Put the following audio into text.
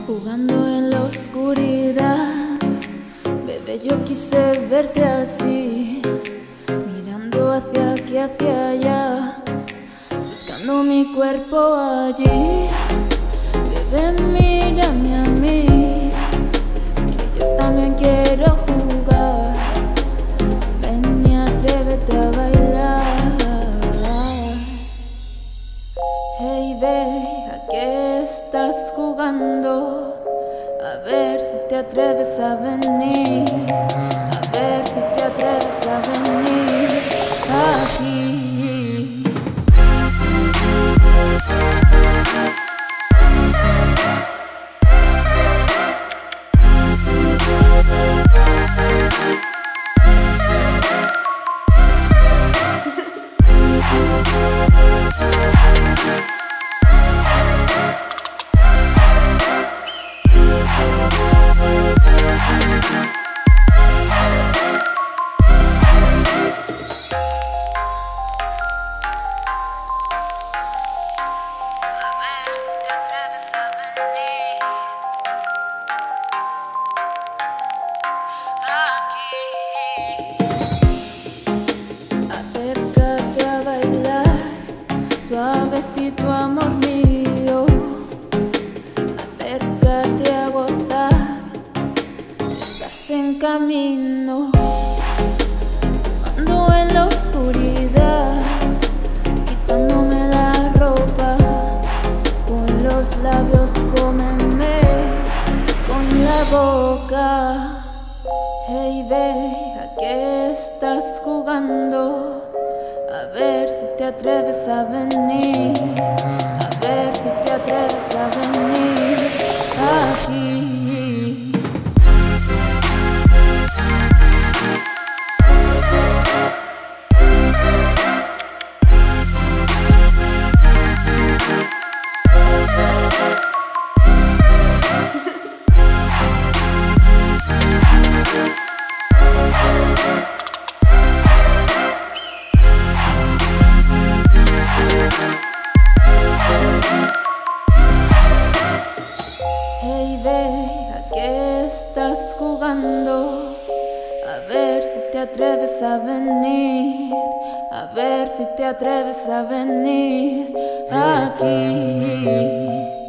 jugando en la oscuridad. Bebé, yo quise verte así, mirando hacia aquí, hacia allá, buscando mi cuerpo allí. Bebé, mírame a mí, que yo también quiero jugar. Ven y atrévete a bailar. Hey, babe, ¿a qué estás jugando? A ver si te atreves a venir, a ver si te atreves a venir aquí. Acércate a bailar, suavecito amor mío. Acércate a gozar, estás en camino. Ando en la oscuridad, quitándome la ropa. Con los labios cómeme con la boca. Hey, babe, ¿a qué estás jugando? A ver si te atreves a venir, a ver si te atreves a venir aquí. Hey, babe, ¿a qué estás jugando? A ver si te atreves a venir, a ver si te atreves a venir aquí.